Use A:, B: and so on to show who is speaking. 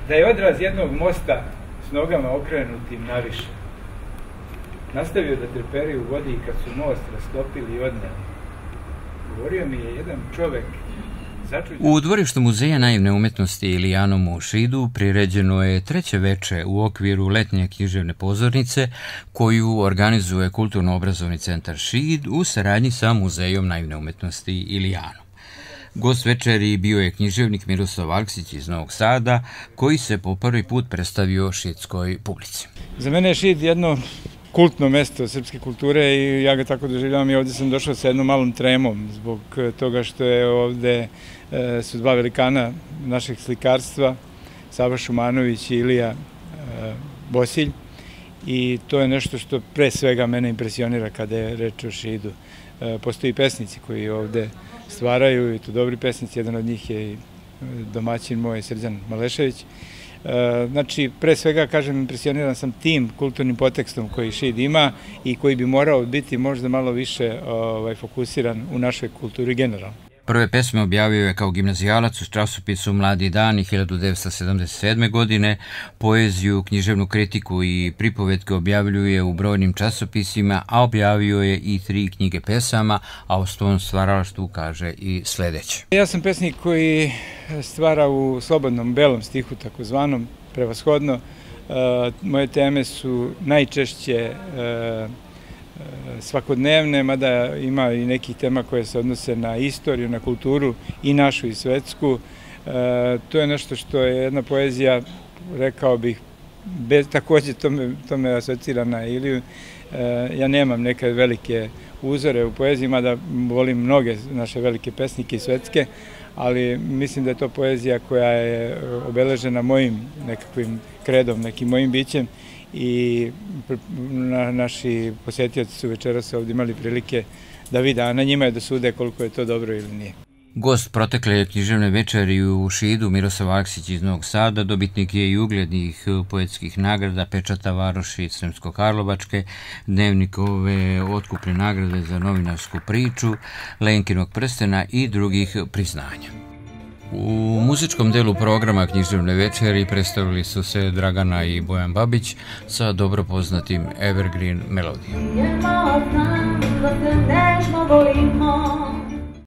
A: Da je odraz jednog mosta s nogama okrenutim naviše. Nastavio da treperi u vodi kad su most rastopili i odneli. Govorio mi je jedan čovek.
B: U dvorištu Muzeja naivne umetnosti Ilijanom u Šidu priređeno je treće veče u okviru letnje književne pozornice koju organizuje Kulturno-obrazovni centar Šid u saradnji sa Muzejom naivne umetnosti Ilijanom. Gost večeri bio je književnik Miroslav Aleksić iz Novog Sada, koji se po prvi put predstavio šidskoj publici.
A: Za mene je Šid jedno kultno mesto srpske kulture i ja ga tako doživljavam i ovdje sam došao sa jednom malom tremom zbog toga što je ovdje su dva velikana našeg slikarstva, Sava Šumanović i Ilija Bosilj, i to je nešto što pre svega mene impresionira kada je reč o Šidu. Postoji pesnici koji ovdje stvaraju i to dobri pesnici, jedan od njih je i domaćin moj Srđan Malešević. Znači, pre svega, kažem, impresioniran sam tim kulturnim potekstom koji Šid ima i koji bi morao biti možda malo više fokusiran u našoj kulturi generalno.
B: Prve pesme objavio je kao gimnazijalac u časopisu Mladi dani 1977. godine, poeziju, književnu kritiku i pripovetke objavljuje u brojnim časopisima, a objavio je i 3 knjige pesama, a o svom stvaralaštvu kaže i sledeće.
A: Ja sam pesnik koji stvara u slobodnom belom stihu, takozvanom, prevashodno. Moje teme su najčešće svakodnevne, mada ima i nekih tema koje se odnose na istoriju, na kulturu i našu i svetsku. To je nešto što je jedna poezija, rekao bih, također to me asocira na Iliju. Ja nemam neke velike uzore u poeziji, mada volim mnoge naše velike pesnike i svetske, ali mislim da je to poezija koja je obeležena mojim nekakvim kredom, nekim mojim bićem, i naši posjetioci su večeras ovdje imali prilike da vide, a na njima je da sude koliko je to dobro ili nije.
B: Gost protekle književne večeri u Šidu, Miroslav Aleksić iz Novog Sada, dobitnik je i uglednih poetskih nagrada, Pečata Varoši Sremsko-Karlovačke, Dnevnikove otkupne nagrade za novinarsku priču, Lenkinog prstena i drugih priznanja. U muzičkom delu programa književne večeri predstavili su se Dragana i Bojan Babić sa dobro poznatim Evergreen melodijom.